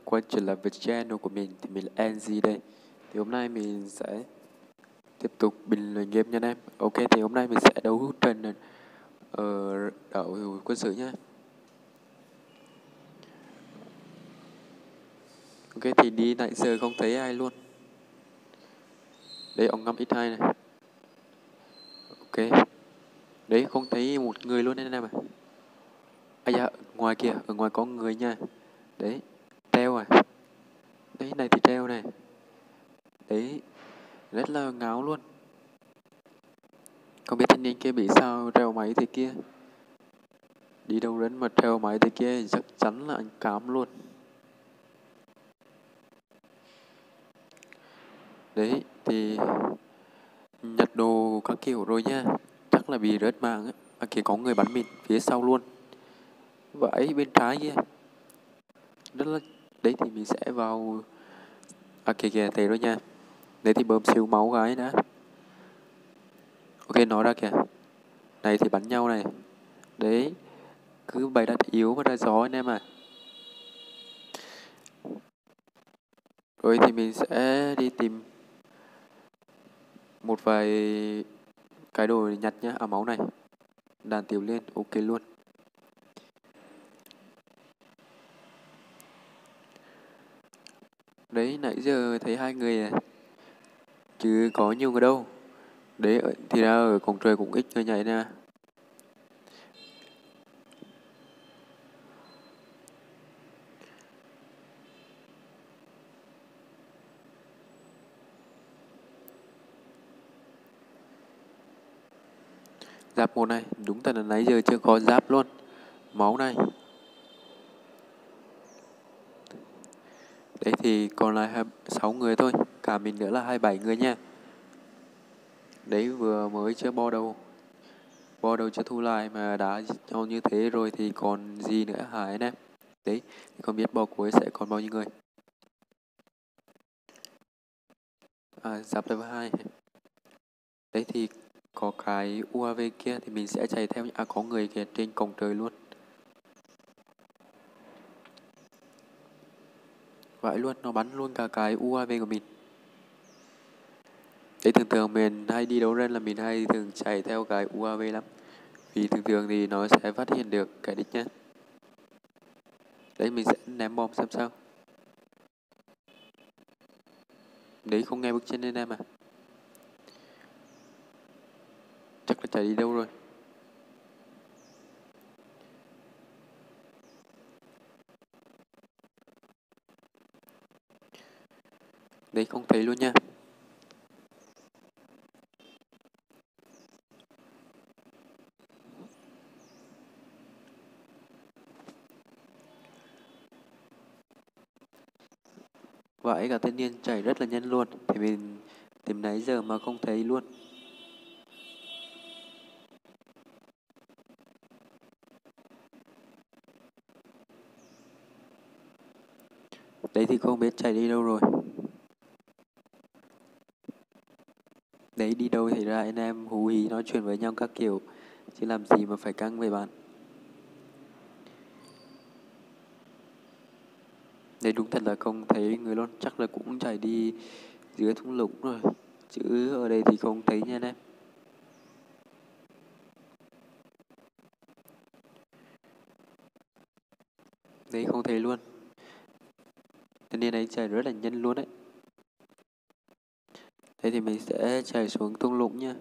quay trở lại với channel của mình thì mình là Angie đây. Thì hôm nay mình sẽ tiếp tục bình luận game nha anh em. Ok, thì hôm nay mình sẽ đấu trận ở đảo quân sự nhá. Ok, thì đi nãy giờ không thấy ai luôn. Đấy, ông ngắm X2 này. Ok, đấy không thấy một người luôn anh em à. À dạ, ngoài kia, ở ngoài có người nha. Đấy, treo à. Đấy, này thì treo này. Đấy, rất là ngáo luôn. Không biết thanh niên kia bị sao treo máy thế kia. Đi đâu đến mà treo máy thế kia chắc chắn là anh cám luôn. Đấy, thì nhặt đồ các kiểu rồi nha. Chắc là bị rớt mạng á. À kìa có người bắn mình phía sau luôn. Vậy bên trái kia. Rất là... Đấy thì mình sẽ vào... À kìa kìa thấy rồi nha. Đấy thì bơm siêu máu gái đã. Ok nó ra kìa. Này thì bắn nhau này. Đấy. Cứ bày đặt yếu mà ra gió anh em à. Rồi thì mình sẽ đi tìm một vài cái đồ nhặt nhá. À máu này. Đàn tiểu liên. Ok luôn. Đấy nãy giờ thấy hai người à. Chứ có nhiều người đâu. Đấy thì ra ở cổng trời cũng ít người nhảy nè. Giáp một này. Đúng thật là nãy giờ chưa có giáp luôn. Máu này. Đấy thì còn lại 6 người thôi. Cả mình nữa là 27 người nha. Đấy vừa mới chưa bo đầu. Bo đầu chưa thu lại mà đã nhau như thế rồi thì còn gì nữa hả anh em? Đấy, không biết bo cuối sẽ còn bao nhiêu người. À, giáp level 2. Đấy thì có cái UAV kia thì mình sẽ chạy theo. À, có người kìa trên cổng trời luôn. Vậy luôn, nó bắn luôn cả cái UAV của mình. Đấy thường thường mình hay đi đấu rên là mình hay thường chạy theo cái UAV lắm. Vì thường thường thì nó sẽ phát hiện được cái đích nhá. Đấy mình sẽ ném bom xem sao. Đấy không nghe bước chân lên em à. Chắc là chạy đi đâu rồi. Đấy không thấy luôn nha. Vậy cả thanh niên chạy rất là nhanh luôn. Thì mình tìm nãy giờ mà không thấy luôn. Đấy thì không biết chạy đi đâu rồi. Đấy đi đâu thì ra anh em hú hí nói chuyện với nhau các kiểu. Chứ làm gì mà phải căng về bạn. Đấy đúng thật là không thấy người luôn. Chắc là cũng chạy đi dưới thung lũng rồi. Chứ ở đây thì không thấy nha anh em. Đấy không thấy luôn. Thanh niên ấy chạy rất là nhanh luôn đấy. Thế thì mình sẽ chạy xuống thung lũng nha.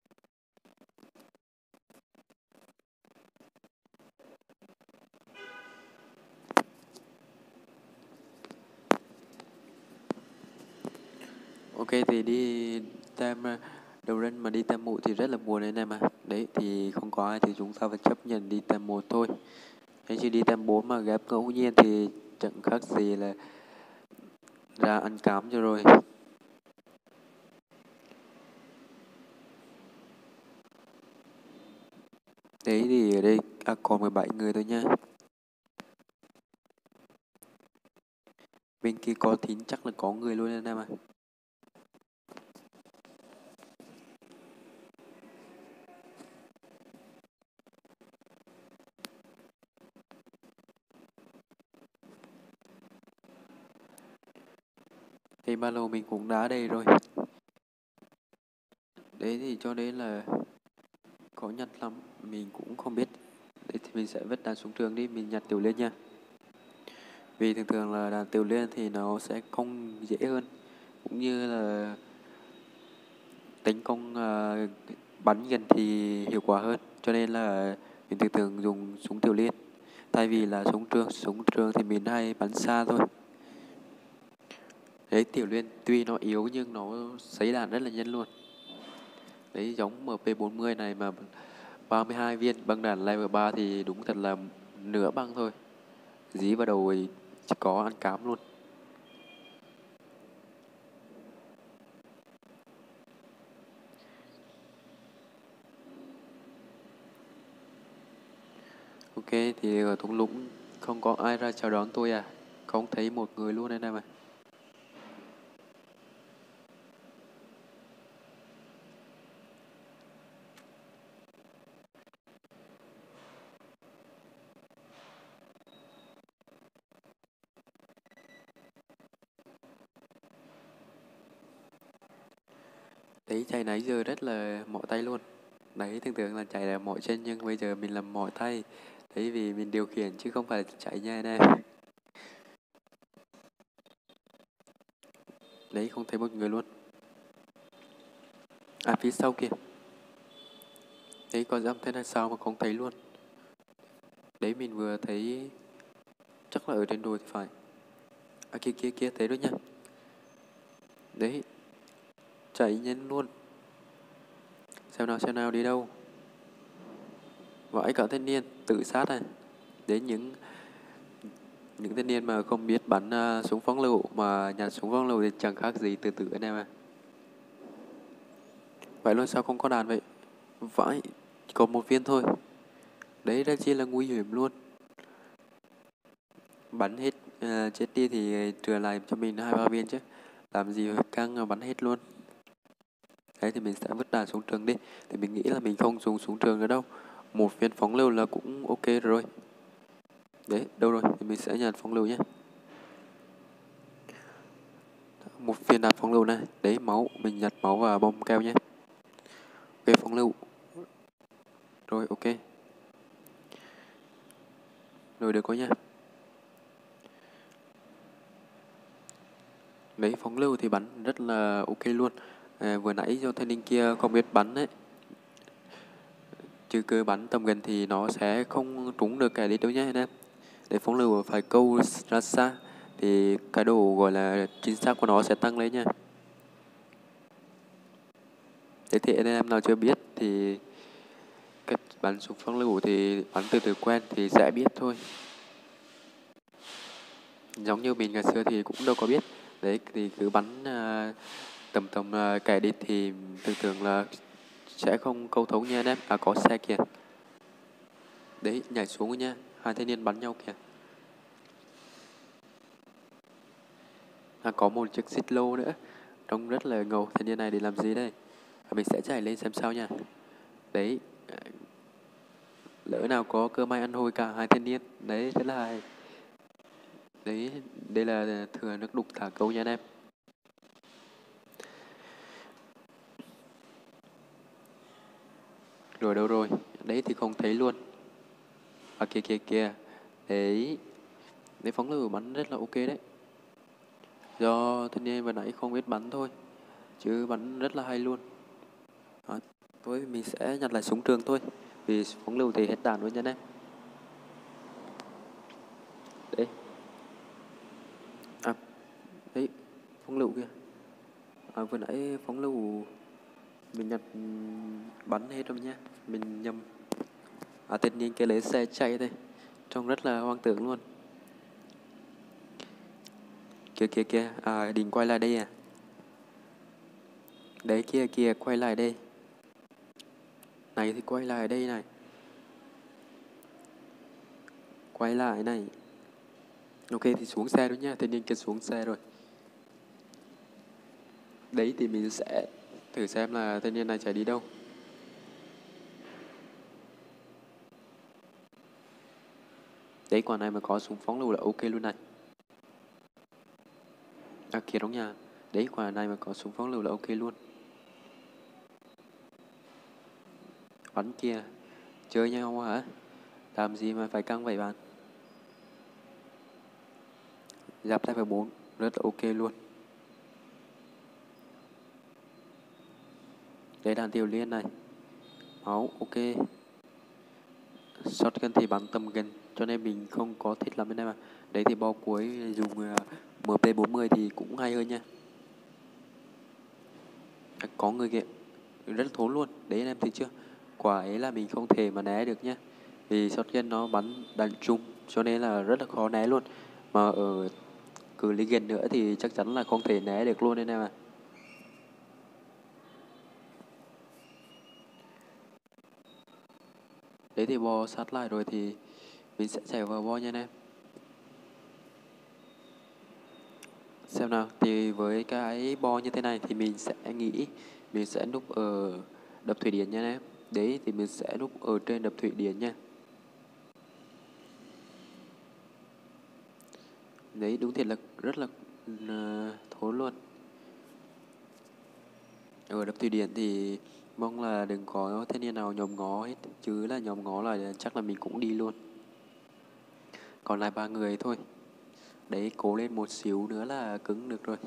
Ok thì đi tem đầu rân mà đi tem mụ thì rất là buồn anh em à. Đấy thì không có ai thì chúng ta phải chấp nhận đi tem một thôi. Nếu như đi tem 4 mà ghép ngẫu nhiên thì chẳng khác gì là ra ăn cám cho rồi. Đấy thì ở đây còn 17 người thôi nha. Bên kia có thính chắc là có người luôn anh em à. Cái ba lô mình cũng đã đầy rồi. Đấy thì cho nên là có nhặt lắm, mình cũng không biết. Đấy thì mình sẽ vứt đạn xuống trường đi, mình nhặt tiểu liên nha. Vì thường thường là đạn tiểu liên thì nó sẽ không dễ hơn, cũng như là tính công bắn gần thì hiệu quả hơn. Cho nên là mình thường thường dùng súng tiểu liên thay vì là súng trường thì mình hay bắn xa thôi. Đấy, tiểu liên tuy nó yếu nhưng nó sấy đạn rất là nhanh luôn. Đấy, giống MP40 này mà 32 viên băng đạn level 3 thì đúng thật là nửa băng thôi. Dí vào đầu thì chỉ có ăn cám luôn. Ok, thì ở thung lũng không có ai ra chào đón tôi à? Không thấy một người luôn đây này mà. Đấy, chạy nãy giờ rất là mỏi tay luôn. Đấy, thường thường là chạy là mỏi chân nhưng bây giờ mình làm mỏi tay. Đấy, vì mình điều khiển chứ không phải chạy nha anh em. Đấy, không thấy một người luôn. À, phía sau kìa. Đấy, có dám thế này sao mà không thấy luôn. Đấy, mình vừa thấy chắc là ở trên đồi thì phải. À, kia kia kia, thấy rồi nha. Đấy, chạy nhanh luôn. Xem nào đi đâu. Vãi cả thanh niên, tự sát này. Đến những thanh niên mà không biết bắn súng phóng lựu mà nhặt súng phóng lựu thì chẳng khác gì tự tử anh em à. Vậy luôn sao không có đạn vậy? Vãi, chỉ còn một viên thôi. Đấy ra chi là nguy hiểm luôn. Bắn hết chết đi thì trừ lại cho mình 2-3 viên chứ. Làm gì phải căng bắn hết luôn. Đấy thì mình sẽ vứt đạn xuống trường đi. Thì mình nghĩ là mình không dùng súng trường nữa đâu. Một viên phóng lựu là cũng ok rồi. Đấy, đâu rồi? Thì mình sẽ nhặt phóng lựu nhé. Một viên đạn phóng lựu này. Đấy, máu. Mình nhặt máu và bom keo nhé. Ok, phóng lựu. Rồi, ok. Rồi, được có nha. Đấy, phóng lựu thì bắn rất là ok luôn. Vừa nãy do thanh niên kia không biết bắn ấy. Chứ cứ bắn tầm gần thì nó sẽ không trúng được kẻ địch đâu nhé anh em. Để phóng lựu phải câu ra xa thì cái độ gọi là chính xác của nó sẽ tăng lên nha. Thế thì anh em nào chưa biết thì cách bắn súng phóng lựu thì bắn từ từ quen thì sẽ biết thôi. Giống như mình ngày xưa thì cũng đâu có biết. Đấy thì cứ bắn tầm tầm kẻ địch thì thường thường là sẽ không câu thấu nha anh em. À, có xe kìa. Đấy, nhảy xuống rồi nha. Hai thanh niên bắn nhau kìa. À, có một chiếc xích lô nữa. Trông rất là ngầu. Thanh niên này để làm gì đây? Mình sẽ chạy lên xem sao nha. Đấy, lỡ nào có cơ may ăn hôi cả hai thanh niên. Đấy, thế là đấy, đây là thừa nước đục thả câu nha anh em. Rồi đâu rồi? Đấy thì không thấy luôn. À, kia kia kia. Đấy, đấy phóng lựu bắn rất là ok đấy. Do thanh niên vừa nãy không biết bắn thôi. Chứ bắn rất là hay luôn. Đó, thôi mình sẽ nhặt lại súng trường thôi. Vì phóng lựu thì hết đạn luôn nha anh em. Đấy. À, đấy, phóng lựu kìa. À, vừa nãy phóng lựu mình nhặt bắn hết rồi nha. Mình nhầm. À, tự nhiên cái lấy xe chạy đây. Trông rất là hoang tưởng luôn. Kìa kìa kìa. À, định quay lại đây à. Đấy kia kìa, quay lại đây. Này thì quay lại đây này. Quay lại này. Ok thì xuống xe rồi nha. Tự nhiên kia xuống xe rồi. Đấy thì mình sẽ thử xem là thanh niên này chạy đi đâu. Đấy, quả này mà có súng phóng lựu là ok luôn này. À, kia đúng nha. Đấy, quả này mà có súng phóng lựu là ok luôn. Bắn kia, chơi nhau hả? Làm gì mà phải căng vậy bạn? Giáp level 4, rất là ok luôn. Đấy, đàn tiểu liên này. Máu, ok. Shotgun thì bắn tầm gần, cho nên mình không có thích lắm bên đây mà. Đấy thì bo cuối dùng MP40 thì cũng hay hơn nha. Có người kìa, rất là thốn luôn. Đấy anh em thấy chưa? Quả ấy là mình không thể mà né được nhá. Vì shotgun nó bắn đạn trúng, cho nên là rất là khó né luôn. Mà ở cự ly gần nữa thì chắc chắn là không thể né được luôn anh em à. Đấy thì bo sát lại rồi thì mình sẽ chạy vào bo nha anh em. Xem nào, thì với cái bo như thế này thì mình sẽ nghĩ mình sẽ núp ở đập thủy điện nha anh em. Đấy thì mình sẽ núp ở trên đập thủy điện nha. Đấy, đúng thiệt là rất là thốn luôn. Ở đập thủy điện thì mong là đừng có thanh niên nào nhòm ngó hết, chứ là nhòm ngó là chắc là mình cũng đi luôn. Còn lại 3 người thôi. Đấy, cố lên một xíu nữa là cứng được rồi.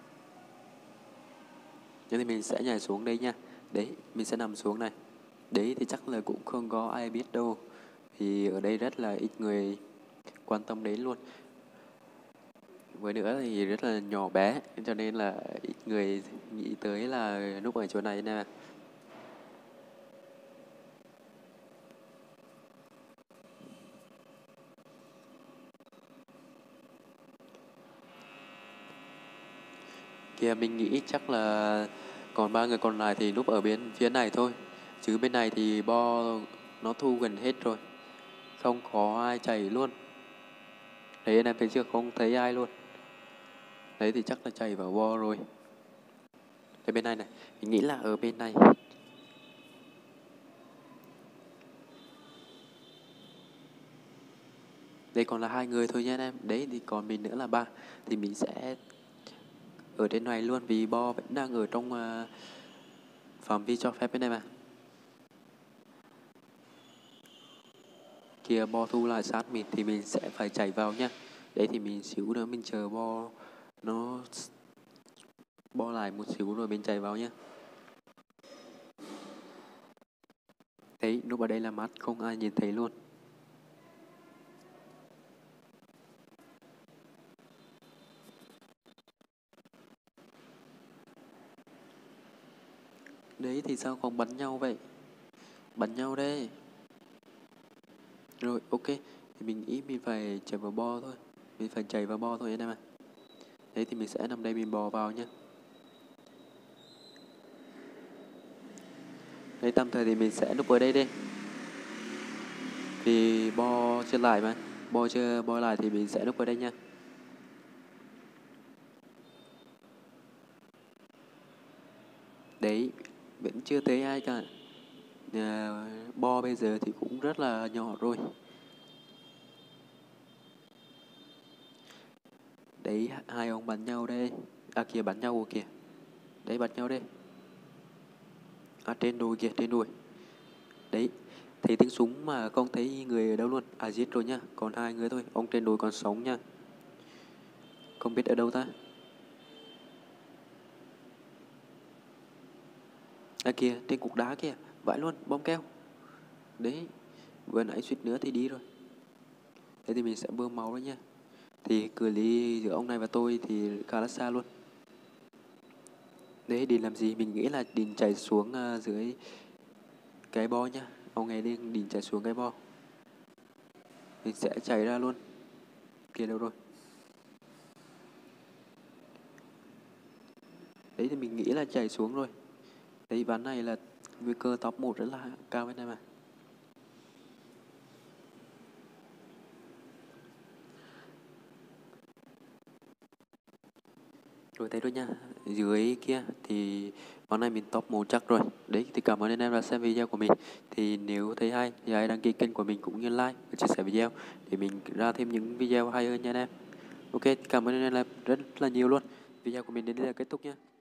Thế thì mình sẽ nhảy xuống đây nha. Đấy, mình sẽ nằm xuống này. Đấy thì chắc là cũng không có ai biết đâu. Thì ở đây rất là ít người quan tâm đến luôn. Với nữa thì rất là nhỏ bé, cho nên là ít người nghĩ tới là núp ở chỗ này nè. Kìa, mình nghĩ chắc là còn 3 người còn lại thì núp ở bên phía này thôi. Chứ bên này thì bo nó thu gần hết rồi. Không có ai chạy luôn. Đấy anh em thấy chưa, không thấy ai luôn. Đấy thì chắc là chạy vào bo rồi. Đây bên này này, mình nghĩ là ở bên này. Đây còn là 2 người thôi nha anh em. Đấy thì còn mình nữa là 3. Thì mình sẽ ở trên này luôn, vì bo vẫn đang ở trong phạm vi cho phép bên này mà. Kia bo thu lại sát mình thì mình sẽ phải chạy vào nha. Đấy thì mình xíu nữa mình chờ bo nó bo lại một xíu rồi mình chạy vào nhé. Đấy, núp ở đây là mắt, không ai nhìn thấy luôn. Đấy thì sao không bắn nhau vậy? Bắn nhau đây. Rồi, ok. Thì mình nghĩ mình phải chạy vào bo thôi. Mình phải chạy vào bo thôi anh em ạ. Đấy thì mình sẽ nằm đây mình bò vào nhé. Đây tạm thời thì mình sẽ núp ở đây đi. Vì bo chưa lại mà. Bo chưa bo lại thì mình sẽ núp ở đây nha. Đấy, vẫn chưa thấy ai cả. Bo bây giờ thì cũng rất là nhỏ rồi. Đấy, hai ông bắn nhau đây. À kìa, bắn nhau kìa. Đấy, bắn nhau đây. À trên đùi kìa, trên đùi. Đấy, thấy tiếng súng mà không thấy người ở đâu luôn. À giết rồi nhá, còn 2 người thôi. Ông trên đùi còn sống nha. Không biết ở đâu ta. À kìa, trên cục đá kìa. Vãi luôn, bom keo. Đấy, vừa nãy suýt nữa thì đi rồi. Thế thì mình sẽ bơm máu đấy nha. Thì cự ly giữa ông này và tôi thì khá là xa luôn. Đấy, Đình làm gì? Mình nghĩ là Đình chạy xuống dưới cái bo nhá. Ông ấy Đình chạy xuống cái bo. Mình sẽ chạy ra luôn. Kia đâu rồi? Đấy thì mình nghĩ là chạy xuống rồi. Đấy, ván này là nguy cơ top 1 rất là cao bên này mà. Rồi thấy rồi nha. Dưới kia thì ván này mình top 1 chắc rồi. Đấy thì cảm ơn anh em đã xem video của mình. Thì nếu thấy hay thì hãy đăng ký kênh của mình cũng như like và chia sẻ video để mình ra thêm những video hay hơn nha anh em. Ok, cảm ơn anh em rất là nhiều luôn. video của mình đến đây là kết thúc nhé.